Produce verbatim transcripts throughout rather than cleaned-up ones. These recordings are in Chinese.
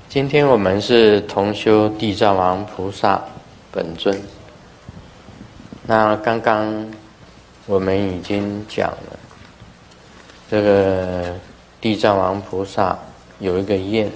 今天我们是同修地藏王菩萨本尊。那刚刚我们已经讲了，这个地藏王菩萨有一个愿，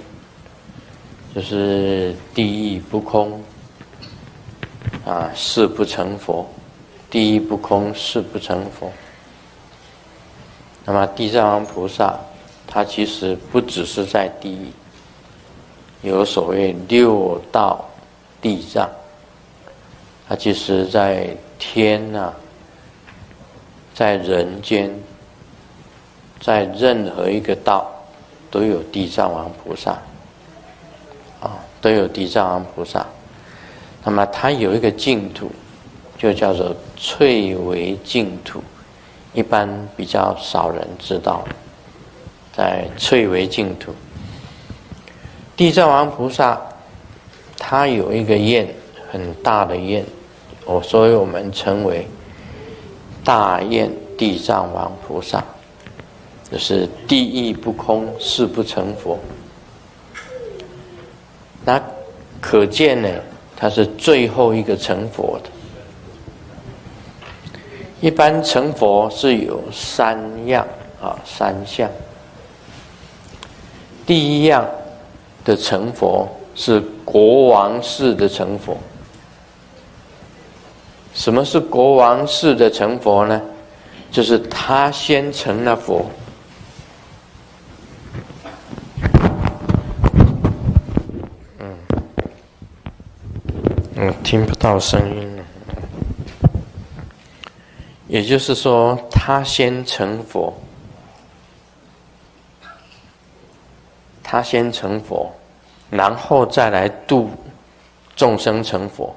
就是地义不空啊，誓不成佛。地义不空，誓不成佛。那么地藏王菩萨，他其实不只是在地义，有所谓六道地藏，他其实在天啊，在人间，在任何一个道都有地藏王菩萨啊，都有地藏王菩萨。那么他有一个净土，就叫做翠微净土，一般比较少人知道。在翠微净土，地藏王菩萨他有一个愿，很大的愿，哦，所以我们称为大愿地藏王菩萨，就是地义不空，誓不成佛。那可见呢，他是最后一个成佛的。一般成佛是有三样啊，三项。第一样的成佛是国王式的成佛。什么是国王式的成佛呢？就是他先成了佛。嗯，我听不到声音了。也就是说，他先成佛，他先成佛，然后再来度众生成佛。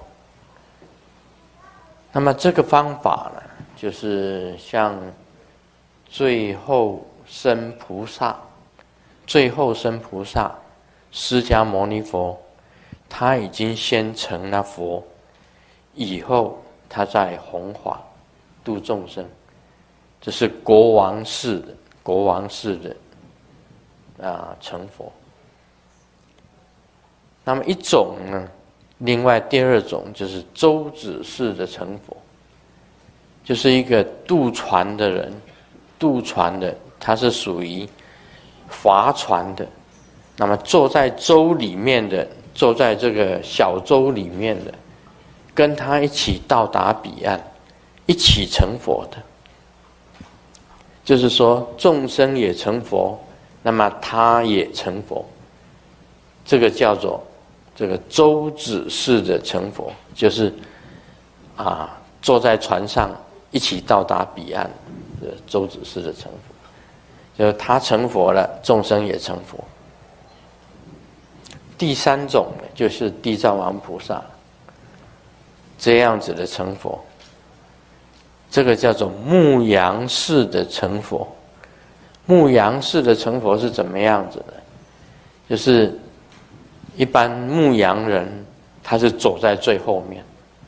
那么这个方法呢，就是像最后生菩萨，最后生菩萨释迦牟尼佛，他已经先成了佛，以后他再弘法度众生，这是国王式的，国王式的啊成佛。那么一种呢，另外第二种就是舟子式的成佛，就是一个渡船的人，渡船的他是属于划船的，那么坐在舟里面的，坐在这个小舟里面的，跟他一起到达彼岸，一起成佛的。就是说众生也成佛，那么他也成佛，这个叫做这个舟子式的成佛，就是啊坐在船上一起到达彼岸的舟子式的成佛，就是他成佛了，众生也成佛。第三种呢，就是地藏王菩萨这样子的成佛，这个叫做牧羊式的成佛。牧羊式的成佛是怎么样子的？就是一般牧羊人他是走在最后面，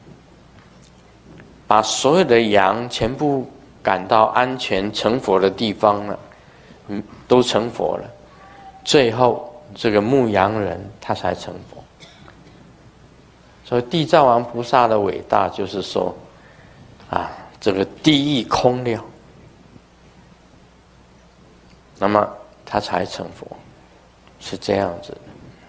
把所有的羊全部赶到安全成佛的地方了，嗯，都成佛了，最后这个牧羊人他才成佛。所以地藏王菩萨的伟大就是说啊，这个地义空了，那么他才成佛，是这样子的。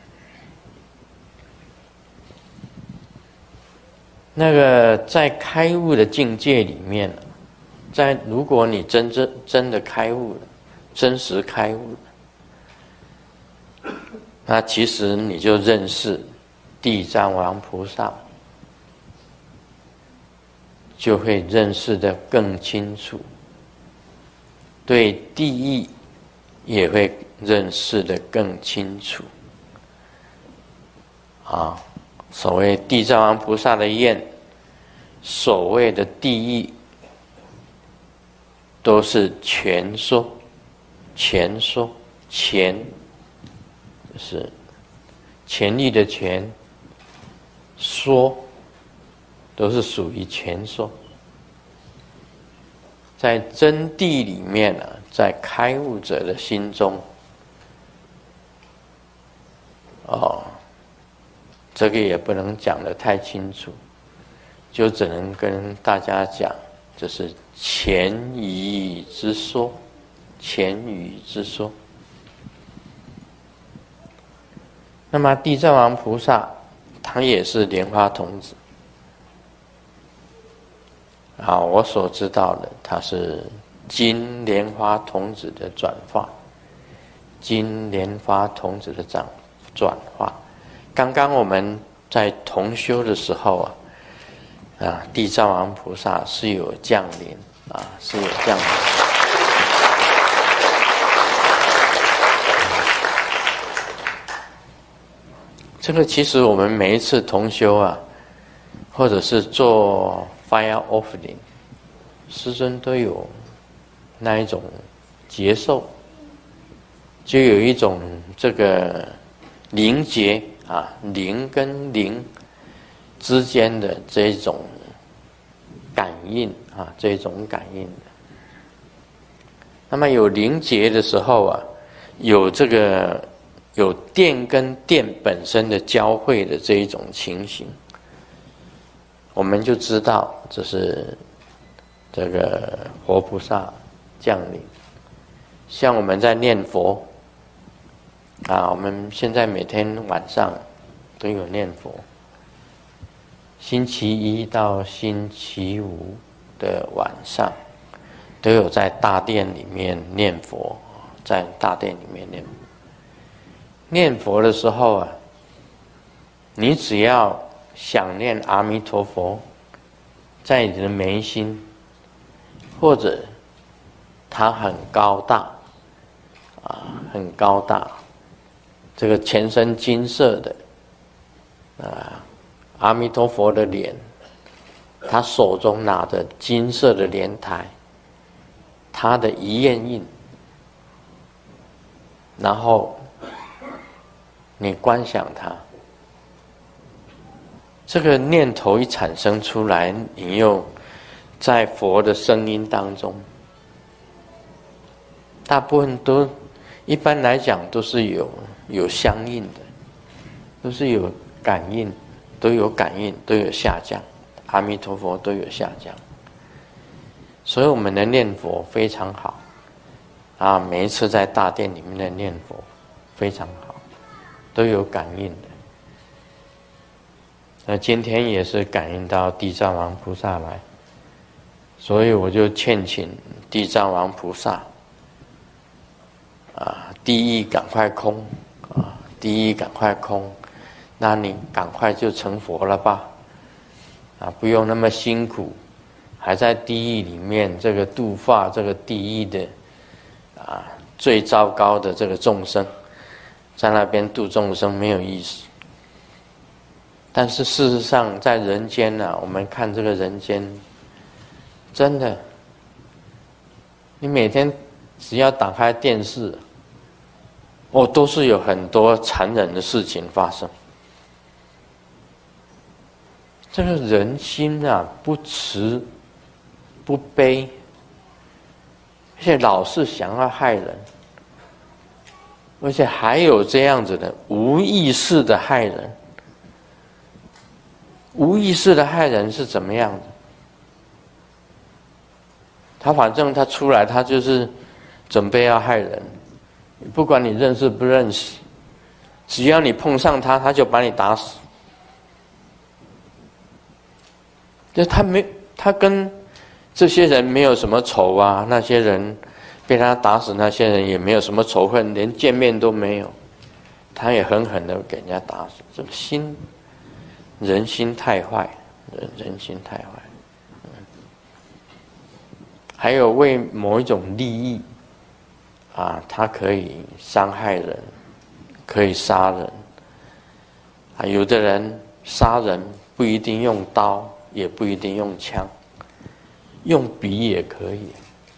那个在开悟的境界里面，在如果你真正真的开悟了，真实开悟了，那其实你就认识地藏王菩萨，就会认识得更清楚，对地义也会认识得更清楚。啊，所谓地藏王菩萨的愿，所谓的地义，都是全说，全说，全就是权力的权，说都是属于全说。在真谛里面呢、啊，在开悟者的心中，哦， 这个也不能讲得太清楚，就只能跟大家讲，这是浅语之说，浅语之说。那么地藏王菩萨，他也是莲花童子。啊，我所知道的，他是金莲花童子的转化，金莲花童子的转转化。刚刚我们在同修的时候啊，啊，地藏王菩萨是有降临啊，是有降临。这个其实我们每一次同修啊，或者是做 fire offering， 师尊都有那一种接受，就有一种这个灵结啊，灵跟灵之间的这种感应啊，这种感应的。那么有灵结的时候啊，有这个有电跟电本身的交汇的这一种情形，我们就知道这是这个活菩萨降临。像我们在念佛啊，我们现在每天晚上都有念佛，星期一到星期五的晚上都有在大殿里面念佛，在大殿里面念佛。念佛的时候啊，你只要想念阿弥陀佛，在你的眉心，或者他很高大啊，很高大，这个全身金色的啊，阿弥陀佛的脸，他手中拿着金色的莲台，他的一焰印，然后你观想他，这个念头一产生出来，你又在佛的声音当中，大部分都一般来讲都是有有相应的，都是有感应，都有感应，都有下降，阿弥陀佛都有下降。所以我们的念佛非常好啊，每一次在大殿里面的念佛非常好，都有感应的。那今天也是感应到地藏王菩萨来，所以我就劝请地藏王菩萨啊，地狱赶快空啊，地狱赶快空，那你赶快就成佛了吧，啊，不用那么辛苦，还在地狱里面这个度化这个地狱的啊最糟糕的这个众生，在那边度众生没有意思。但是事实上，在人间呢、啊，我们看这个人间，真的，你每天只要打开电视，哦，都是有很多残忍的事情发生。这个人心啊，不慈不悲，而且老是想要害人，而且还有这样子的无意识的害人。无意识的害人是怎么样的？他反正他出来，他就是准备要害人，不管你认识不认识，只要你碰上他，他就把你打死。就他没，他跟这些人没有什么仇啊，那些人被他打死，那些人也没有什么仇恨，连见面都没有，他也狠狠的给人家打死。这个心。人心太坏，人人心太坏，嗯，还有为某一种利益，啊，他可以伤害人，可以杀人，啊，有的人杀人不一定用刀，也不一定用枪，用笔也可以，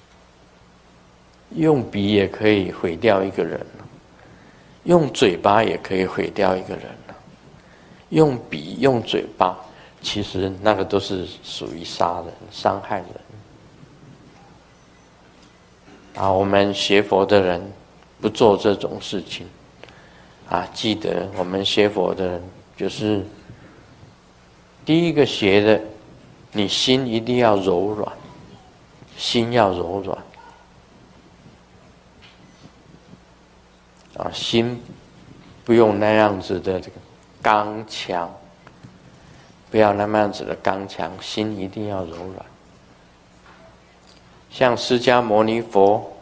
用笔也可以毁掉一个人，用嘴巴也可以毁掉一个人。用笔用嘴巴，其实那个都是属于杀人、伤害人。啊，我们学佛的人不做这种事情。啊，记得我们学佛的人就是第一个学的，你心一定要柔软，心要柔软啊，心不用那样子的这个刚强，不要那么样子的刚强，心一定要柔软。像释迦牟尼佛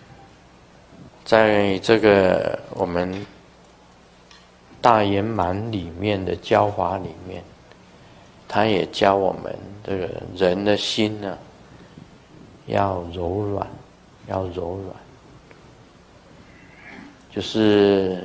在这个我们大圆满里面的教法里面，他也教我们这个人的心呢，要柔软，要柔软，就是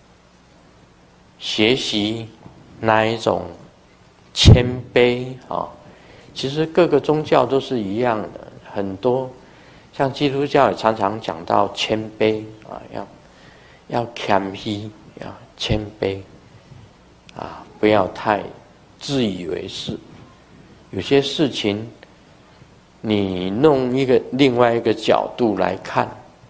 学习那一种谦卑啊。其实各个宗教都是一样的，很多像基督教也常常讲到谦卑啊，要要谦虚，要谦卑啊，不要太自以为是。有些事情你弄一个另外一个角度来看，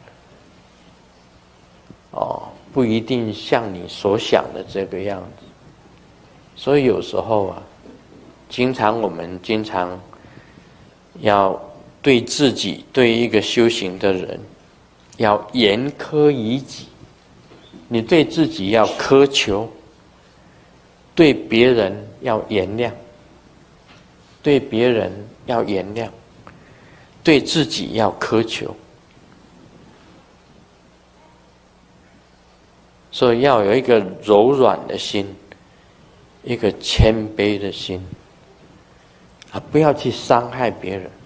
哦，不一定像你所想的这个样子。所以有时候啊，经常我们经常要对自己，对一个修行的人，要严苛于己。你对自己要苛求，对别人要原谅，对别人要原谅，对自己要苛求。所以要有一个柔软的心，一个谦卑的心啊，不要去伤害别人。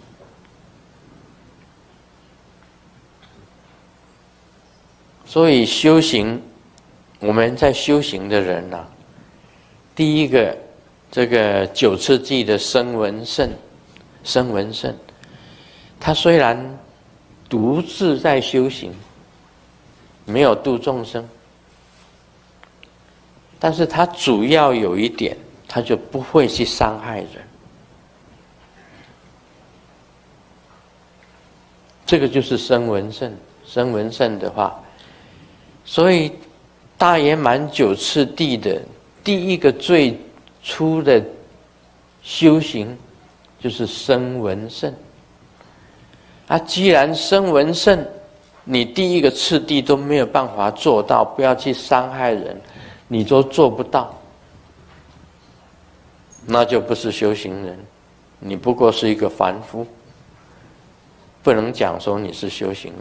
所以修行，我们在修行的人啊，第一个这个九次第的声闻圣，声闻圣，他虽然独自在修行，没有度众生，但是他主要有一点，他就不会去伤害人。这个就是声闻圣，声闻圣的话，所以大圆满九次第的第一个最初的修行就是声闻圣。啊，既然声闻圣你第一个次第都没有办法做到，不要去伤害人，你都做不到，那就不是修行人，你不过是一个凡夫，不能讲说你是修行人。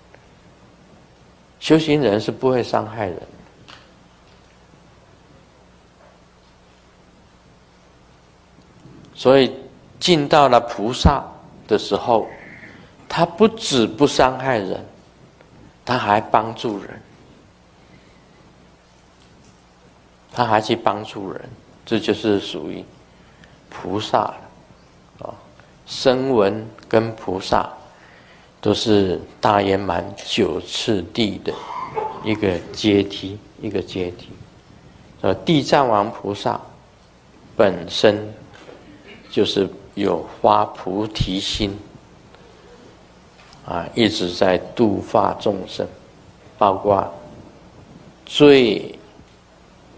修行人是不会伤害人的。所以进到了菩萨的时候，他不止不伤害人，他还帮助人，他还去帮助人，这就是属于菩萨了啊。声闻跟菩萨都是大圆满九次第的一个阶梯，一个阶梯。呃，地藏王菩萨本身就是有发菩提心啊，一直在度化众生，包括最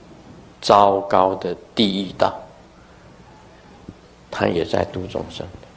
糟糕的地狱道，他也在度众生。